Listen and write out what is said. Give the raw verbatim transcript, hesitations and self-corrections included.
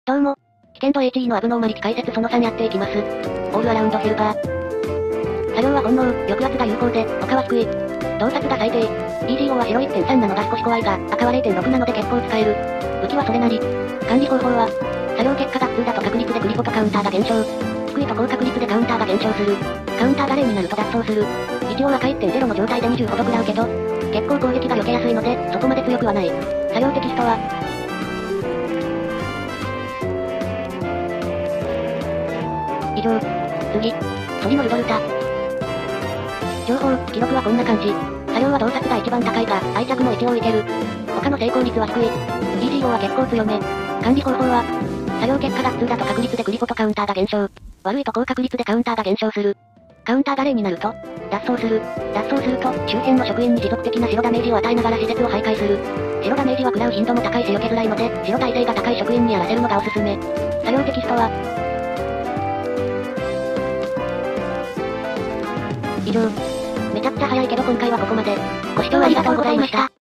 どうも。危険度 エイチイー のアブノーマリティ解説そのさんやっていきます。オールアラウンドヘルパー。作業は本能、抑圧が有効で、他は低い。洞察が最低。イージーオー は白 いってんさん なのが少し怖いが、赤は れいてんろく なので結構使える。武器はそれなり。管理方法は、作業結果が普通だと確率でクリフォとカウンターが減少。低いと高確率でカウンターが減少する。カウンターがれいになると脱走する。一応赤 いってんゼロ の状態でにじゅうほど食らうけど、結構攻撃が避けやすいので、そこまで強くはない。作業テキストは、以上。次。ソリのルドルタ。情報、記録はこんな感じ。作業は洞察が一番高いが、愛着も一応いける。他の成功率は低い。イージーオー は結構強め。管理方法は、作業結果が普通だと確率でクリフォとカウンターが減少。悪いと高確率でカウンターが減少する。カウンターがれいになると、脱走する。脱走すると、周辺の職員に持続的な白ダメージを与えながら施設を徘徊する。白ダメージは食らう頻度も高いし避けづらいので、白耐性が高い職員にやらせるのがおすすめ。作業テキストは、以上。めちゃくちゃ早いけど今回はここまで。ご視聴ありがとうございました。